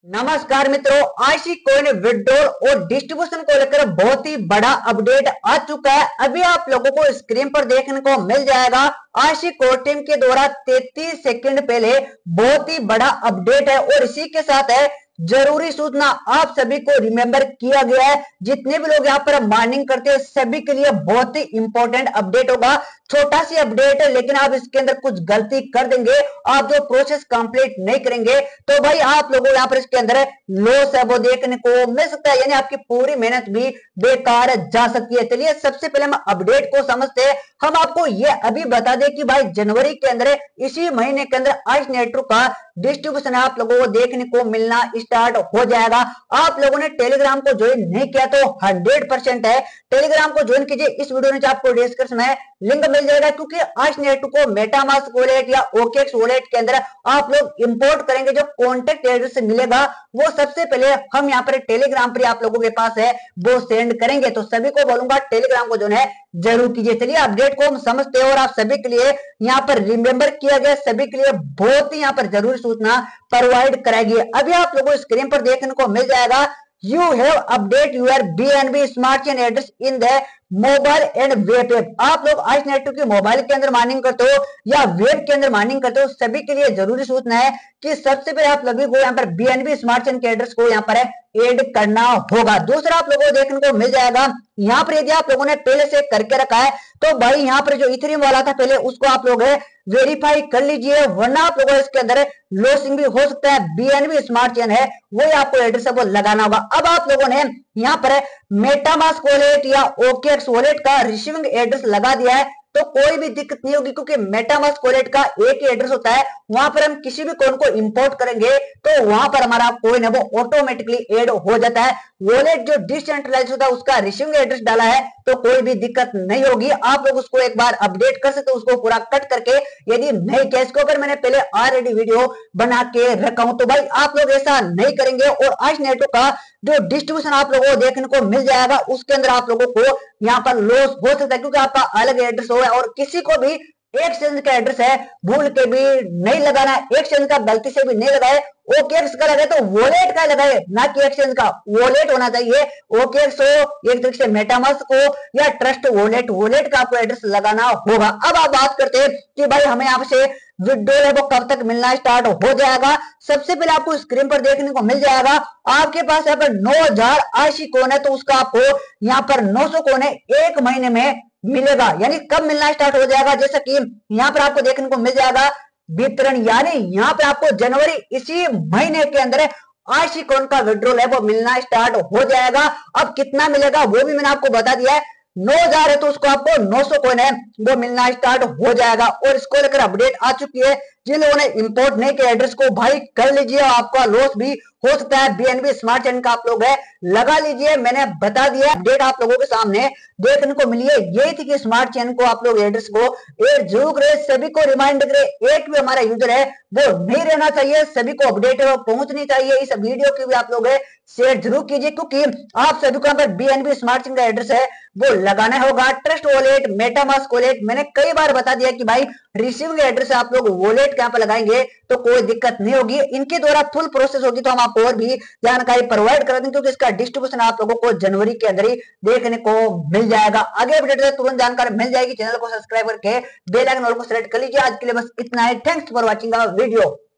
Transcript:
नमस्कार मित्रों, Ice coin withdrawal और डिस्ट्रीब्यूशन को लेकर बहुत ही बड़ा अपडेट आ चुका है। अभी आप लोगों को स्क्रीन पर देखने को मिल जाएगा। आईसी कोर टीम के द्वारा 33 सेकंड पहले बहुत ही बड़ा अपडेट है और इसी के साथ है जरूरी सूचना आप सभी को रिमेंबर किया गया है। जितने भी लोग यहाँ पर माइनिंग करते हैं सभी के लिए बहुत ही इंपॉर्टेंट अपडेट होगा। छोटा सी अपडेट है लेकिन आप इसके अंदर कुछ गलती कर देंगे, आप जो प्रोसेस कंप्लीट नहीं करेंगे तो भाई आप लोगों यहाँ पर इसके अंदर लॉस है वो देखने को मिल सकता है, यानी आपकी पूरी मेहनत भी बेकार जा सकती है। चलिए सबसे पहले हम अपडेट को समझते हैं। हम आपको ये अभी बता दें कि भाई जनवरी के अंदर इसी महीने के अंदर आइस नेटवर्क का डिस्ट्रीब्यूशन आप लोगों को देखने को मिलना स्टार्ट हो जाएगा। आप लोगों ने टेलीग्राम को ज्वाइन नहीं किया तो 100% है, टेलीग्राम को ज्वाइन कीजिए। इस वीडियो में आपको डिस्क्रिप्शन में लिंक मिल जाएगा, क्योंकि आइस नेटवर्क को मेटामास्क वॉलेट या ओकेएक्स वॉलेट के अंदर आप लोग इंपोर्ट करेंगे, जो कॉन्टेक्ट एड्रेस से मिलेगा वो सबसे पहले हम यहाँ पर टेलीग्राम पर आप लोगों के पास है वो सेंड करेंगे। तो सभी को बोलूंगा टेलीग्राम को जो है जरूर कीजिए। चलिए अपडेट को हम समझते हैं और आप सभी के लिए यहाँ पर रिमेंबर किया गया, सभी के लिए बहुत ही यहाँ पर जरूरी सूचना प्रोवाइड कराएगी। अभी आप लोगों को स्क्रीन पर देखने को मिल जाएगा, you have update your BNB smart chain address in the mobile and web app. आप लोग आइस नेटवर्क की मोबाइल के अंदर माइनिंग करते हो या वेब के अंदर माइनिंग करते हो, सभी के लिए जरूरी सूचना है कि सबसे पहले आप लोगों को यहाँ पर बीएनबी स्मार्ट चेन के एड्रेस को यहाँ पर ऐड करना होगा। दूसरा आप लोगों को देखने को मिल जाएगा, यहाँ पर यदि आप लोगों ने पहले से करके रखा है तो भाई यहाँ पर जो इथेरियम वाला था पहले उसको आप लोग वेरीफाई कर लीजिए, वरना आप लोगों इसके अंदर लॉसिंग भी हो सकता है। बीएनबी स्मार्ट चेन है वो आपको एड्रेस है वो लगाना होगा। अब आप लोगों ने यहाँ पर मेटामास्क वॉलेट या ओकेएक्स वॉलेट का रिसीविंग एड्रेस लगा दिया है तो कोई भी दिक्कत नहीं होगी, क्योंकि मेटामास्क वॉलेट का एक ही एड्रेस होता है। वहां पर हम किसी भी कॉइन को इंपोर्ट करेंगे तो वहां पर हमारा कॉइन है वो ऑटोमेटिकली ऐड हो जाता है। वॉलेट जो डिसेंट्रलाइज होता है उसका रिसीविंग एड्रेस डाला है तो कोई भी दिक्कत नहीं होगी। आप लोग उसको एक बार अपडेट कर सकते हो, उसको पूरा कट करके, यदि नहीं किया इसको अगर मैंने पहले ऑलरेडी वीडियो बना के रखा हूं तो भाई आप लोग ऐसा नहीं करेंगे। और आइस नेटवर्क का जो डिस्ट्रीब्यूशन आप लोगों को देखने को मिल जाएगा उसके अंदर आप लोगों को यहाँ पर लॉस हो सकता है, क्योंकि आपका अलग एड्रेस हो और किसी को भी एक्सचेंज का एड्रेस है भूल के भी नहीं लगाना है, एक्सचेंज का गलती से भी नहीं लगाए। ओकेएक्स का लगाए तो वॉलेट का लगाए, ना कि एक्सचेंज का। वॉलेट होना चाहिए, ओकेएक्स हो, एक तरीके से मेटामास्क हो या ट्रस्ट वॉलेट, वॉलेट का आपको एड्रेस लगाना होगा। अब आप बात करते हैं कि भाई हमें यहाँ से विड्रॉल है वो कब तक मिलना स्टार्ट हो जाएगा। सबसे पहले आपको स्क्रीन पर देखने को मिल जाएगा, आपके पास यहाँ पर 9000 आईसी कॉइन है तो उसका आपको यहाँ पर 900 कॉइन है एक महीने में मिलेगा। यानी कब मिलना स्टार्ट हो जाएगा, जैसा कि यहाँ पर आपको देखने को मिल जाएगा वितरण, यानी यहाँ पर आपको जनवरी इसी महीने के अंदर आईसी कॉइन का विड्रॉल है वो मिलना स्टार्ट हो जाएगा। अब कितना मिलेगा वो भी मैंने आपको बता दिया है, 9000 है तो उसको आपको 900 कॉइन है वो मिलना स्टार्ट हो जाएगा। और इसको लेकर अपडेट आ चुकी है, जिन लोगों ने इंपोर्ट नहीं किया एड्रेस को भाई कर लीजिए, आपका लॉस भी हो सकता है। बीएनबी स्मार्ट चेन का आप लोग है लगा लीजिए, मैंने बता दिया। अपडेट आप लोगों के सामने देखने को मिली है, यही थी कि स्मार्ट चेन को आप लोग एड्रेस को ऐड जरूर करें। सभी को रिमाइंड करें, एक भी हमारा यूजर है वो नहीं रहना चाहिए, सभी को अपडेट पहुंचनी चाहिए। इस वीडियो की भी आप लोग शेयर जरूर कीजिए, क्योंकि आप सभी को यहाँ पर बीएनबी स्मार्ट चेन का एड्रेस है वो लगाना होगा। ट्रस्ट वॉलेट, मेटामास्क वॉलेट, मैंने कई बार बता दिया कि भाई रिसीविंग एड्रेस आप लोग वॉलेट यहाँ पर लगाएंगे तो कोई दिक्कत नहीं होगी। इनके द्वारा फुल प्रोसेस होगी तो हम आपको और भी जानकारी प्रोवाइड कर देंगे, क्योंकि इसका डिस्ट्रीब्यूशन आप लोगों को जनवरी के अंदर ही देखने को मिल जाएगा। आगे अपडेट से तुरंत जानकारी मिल जाएगी। चैनल को सब्सक्राइब करके बेल आइकन को सेलेक्ट कर लीजिए। आज के लिए बस इतना ही। Thanks for watching our video.